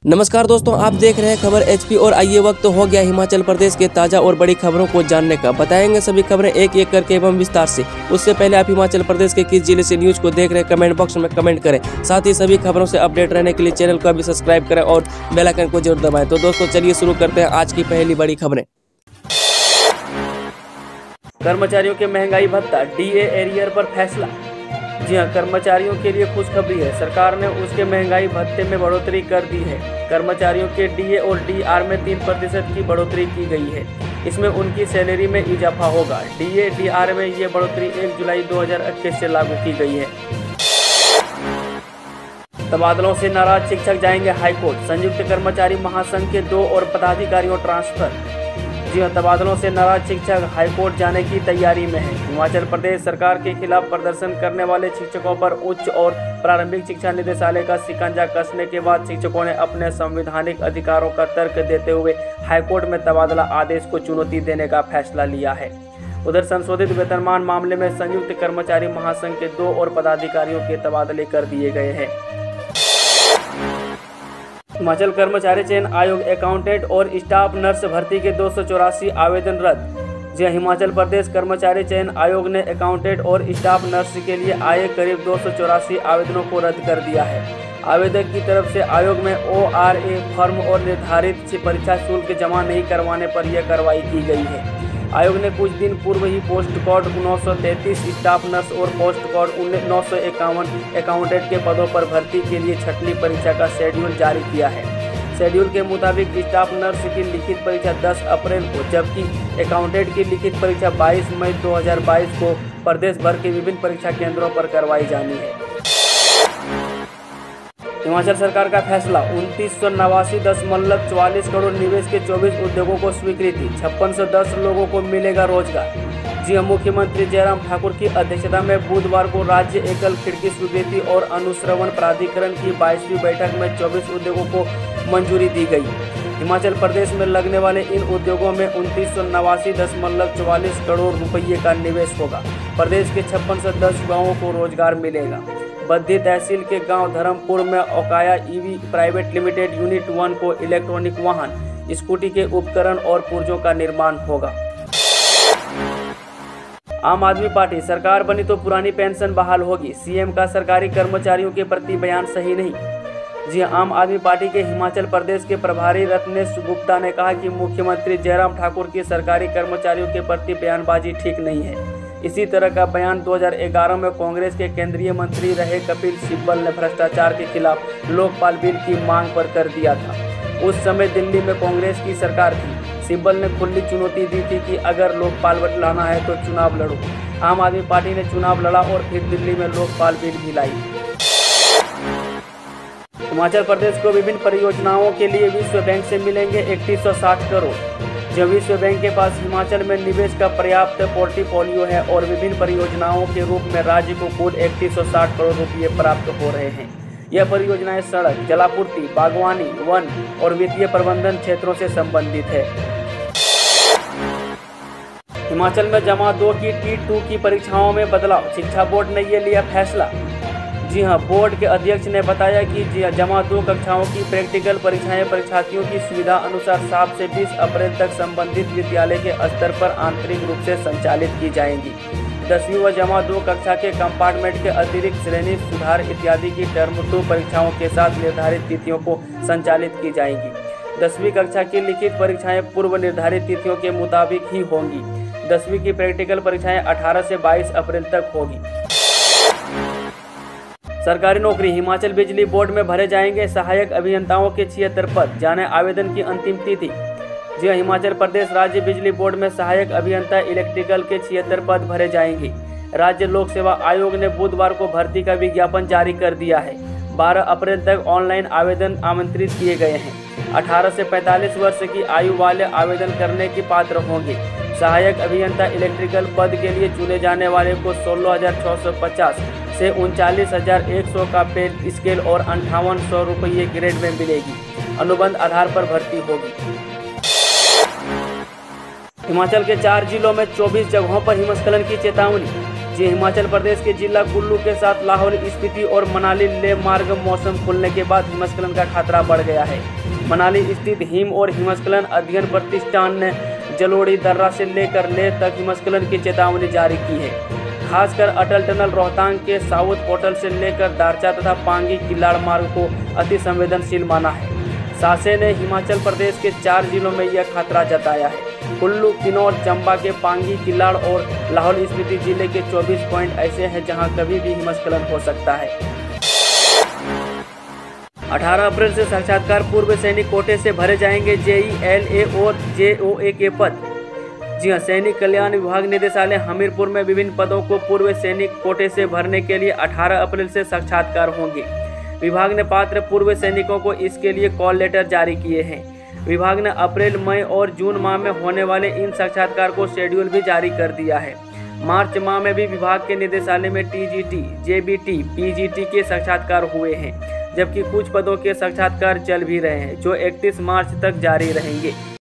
नमस्कार दोस्तों, आप देख रहे हैं खबर एचपी और आइए वक्त हो गया हिमाचल प्रदेश के ताज़ा और बड़ी खबरों को जानने का। बताएंगे सभी खबरें एक एक करके एवं विस्तार से। उससे पहले आप हिमाचल प्रदेश के किस जिले से न्यूज को देख रहे हैं कमेंट बॉक्स में कमेंट करें। साथ ही सभी खबरों से अपडेट रहने के लिए चैनल को अभी सब्सक्राइब करें और बेल आइकन को जरूर दबाएं। तो दोस्तों चलिए शुरू करते हैं आज की पहली बड़ी खबरें। कर्मचारियों के महंगाई भत्ता डीए एरियर पर फैसला। जी हां, कर्मचारियों के लिए खुशखबरी है। सरकार ने उसके महंगाई भत्ते में बढ़ोतरी कर दी है। कर्मचारियों के डीए और डीआर में 3% की बढ़ोतरी की गई है। इसमें उनकी सैलरी में इजाफा होगा। डीए डीआर में ये बढ़ोतरी 1 जुलाई 2021 से लागू की गई है। तबादलों से नाराज शिक्षक जाएंगे हाईकोर्ट। संयुक्त कर्मचारी महासंघ के 2 और पदाधिकारियों ट्रांसफर। जी हां, तबादलों से नाराज शिक्षक हाईकोर्ट जाने की तैयारी में है। हिमाचल प्रदेश सरकार के खिलाफ प्रदर्शन करने वाले शिक्षकों पर उच्च और प्रारंभिक शिक्षा निदेशालय का शिकंजा कसने के बाद शिक्षकों ने अपने संवैधानिक अधिकारों का तर्क देते हुए हाईकोर्ट में तबादला आदेश को चुनौती देने का फैसला लिया है। उधर संशोधित वेतनमान मामले में संयुक्त कर्मचारी महासंघ के 2 और पदाधिकारियों के तबादले कर दिए गए हैं। हिमाचल कर्मचारी चयन आयोग अकाउंटेंट और स्टाफ नर्स भर्ती के 284 आवेदन रद्द। जी हिमाचल प्रदेश कर्मचारी चयन आयोग ने अकाउंटेंट और स्टाफ नर्स के लिए आए करीब 284 आवेदनों को रद्द कर दिया है। आवेदक की तरफ से आयोग में ORA फॉर्म और निर्धारित परीक्षा शुल्क जमा नहीं करवाने पर यह कार्रवाई की गई है। आयोग ने कुछ दिन पूर्व ही पोस्ट कोड 933 स्टाफ नर्स और पोस्ट कोड 951 अकाउंटेंट के पदों पर भर्ती के लिए छठवीं परीक्षा का शेड्यूल जारी किया है। शेड्यूल के मुताबिक स्टाफ नर्स की लिखित परीक्षा 10 अप्रैल को, जबकि अकाउंटेंट की लिखित परीक्षा 22 मई 2022 को प्रदेश भर के विभिन्न परीक्षा केंद्रों पर करवाई जानी है। हिमाचल सरकार का फैसला 2989.44 करोड़ निवेश के 24 उद्योगों को स्वीकृति। 5610 लोगों को मिलेगा रोजगार। जी हां, मुख्यमंत्री जयराम ठाकुर की अध्यक्षता में बुधवार को राज्य एकल खिड़की स्वीकृति और अनुश्रवण प्राधिकरण की 22वीं बैठक में 24 उद्योगों को मंजूरी दी गई। हिमाचल प्रदेश में लगने वाले इन उद्योगों में 2989.44 करोड़ रुपये का निवेश होगा। प्रदेश के 5610 गाँवों को रोजगार मिलेगा। बद्दी तहसील के गांव धर्मपुर में Okaya EV private limited unit 1 को इलेक्ट्रॉनिक वाहन, स्कूटी के उपकरण और पुर्जों का निर्माण होगा। आम आदमी पार्टी सरकार बनी तो पुरानी पेंशन बहाल होगी। सीएम का सरकारी कर्मचारियों के प्रति बयान सही नहीं। जी आम आदमी पार्टी के हिमाचल प्रदेश के प्रभारी रत्नेश गुप्ता ने कहा कि मुख्यमंत्री जयराम ठाकुर की सरकारी कर्मचारियों के प्रति बयानबाजी ठीक नहीं है। इसी तरह का बयान 2011 में कांग्रेस के केंद्रीय मंत्री रहे कपिल सिब्बल ने भ्रष्टाचार के खिलाफ लोकपाल बिल की मांग पर कर दिया था। उस समय दिल्ली में कांग्रेस की सरकार थी। सिब्बल ने खुली चुनौती दी थी कि अगर लोकपाल बिल लाना है तो चुनाव लड़ो। आम आदमी पार्टी ने चुनाव लड़ा और फिर दिल्ली में लोकपाल बिल भी लाई। हिमाचल प्रदेश को विभिन्न परियोजनाओं के लिए विश्व बैंक से मिलेंगे 3160 करोड़। जब विश्व बैंक के पास हिमाचल में निवेश का पर्याप्त पोर्टफोलियो है और विभिन्न परियोजनाओं के रूप में राज्य को कुल 3160 करोड़ रुपये प्राप्त हो रहे हैं। यह परियोजनाएं सड़क, जलापूर्ति, बागवानी, वन और वित्तीय प्रबंधन क्षेत्रों से संबंधित है। हिमाचल में जमा 2 की T2 की परीक्षाओं में बदलाव। शिक्षा बोर्ड ने ये लिया फैसला। जी हां, बोर्ड के अध्यक्ष ने बताया कि जमा 2 कक्षाओं की प्रैक्टिकल परीक्षाएं परीक्षार्थियों की सुविधा अनुसार 7 से 20 अप्रैल तक संबंधित विद्यालय के स्तर पर आंतरिक रूप से संचालित की जाएंगी। 10वीं व जमा 2 कक्षा के कंपार्टमेंट के अतिरिक्त श्रेणी सुधार इत्यादि की टर्म 2 परीक्षाओं के साथ निर्धारित तिथियों को संचालित की जाएंगी। 10वीं कक्षा की लिखित परीक्षाएं पूर्व निर्धारित तिथियों के मुताबिक ही होंगी। 10वीं की प्रैक्टिकल परीक्षाएं 18 से 22 अप्रैल तक होगी। सरकारी नौकरी। हिमाचल बिजली बोर्ड में भरे जाएंगे सहायक अभियंताओं के 76 पद। जाने आवेदन की अंतिम तिथि। जी हिमाचल प्रदेश राज्य बिजली बोर्ड में सहायक अभियंता इलेक्ट्रिकल के 76 पद भरे जाएंगे। राज्य लोक सेवा आयोग ने बुधवार को भर्ती का विज्ञापन जारी कर दिया है। 12 अप्रैल तक ऑनलाइन आवेदन आमंत्रित किए गए हैं। 18 से 45 वर्ष की आयु वाले आवेदन करने के पात्र होंगे। सहायक अभियंता इलेक्ट्रिकल पद के लिए चुने जाने वाले को 16,650 से 39,100 का पे स्केल और 5800 रुपये ग्रेड में मिलेगी। अनुबंध आधार पर भर्ती होगी। हिमाचल के 4 जिलों में 24 जगहों पर हिमस्खलन की चेतावनी। जी हिमाचल प्रदेश के जिला कुल्लू के साथ लाहौल स्पीति और मनाली लेह मार्ग मौसम खुलने के बाद हिमस्खलन का खतरा बढ़ गया है। मनाली स्थित हिम और हिमस्खलन अध्ययन प्रतिष्ठान ने जलोड़ी दर्रा से लेकर लेह तक हिमस्खलन की चेतावनी जारी की है। खासकर अटल टनल रोहतांग के साउथ पोर्टल से लेकर दारचा तथा पांगी किलाड़ मार्ग को अति संवेदनशील माना है। शासन ने हिमाचल प्रदेश के 4 जिलों में यह खतरा जताया है। कुल्लू, किन्नौर, चंबा के पांगी, किलाड़ और लाहौल स्पीति जिले के 24 पॉइंट ऐसे हैं जहां कभी भी हिमस्खलन हो सकता है। 18 अप्रैल से साक्षात्कार पूर्व सैनिक कोटे से भरे जाएंगे जेई, LA और JOA के पद। जी हां, सैनिक कल्याण विभाग निदेशालय हमीरपुर में विभिन्न पदों को पूर्व सैनिक कोटे से भरने के लिए 18 अप्रैल से साक्षात्कार होंगे। विभाग ने पात्र पूर्व सैनिकों को इसके लिए कॉल लेटर जारी किए हैं। विभाग ने अप्रैल, मई और जून माह में होने वाले इन साक्षात्कार को शेड्यूल भी जारी कर दिया है। मार्च माह में भी विभाग के निदेशालय में TGT, JBT, PGT के साक्षात्कार हुए हैं, जबकि कुछ पदों के साक्षात्कार चल भी रहे हैं जो 31 मार्च तक जारी रहेंगे।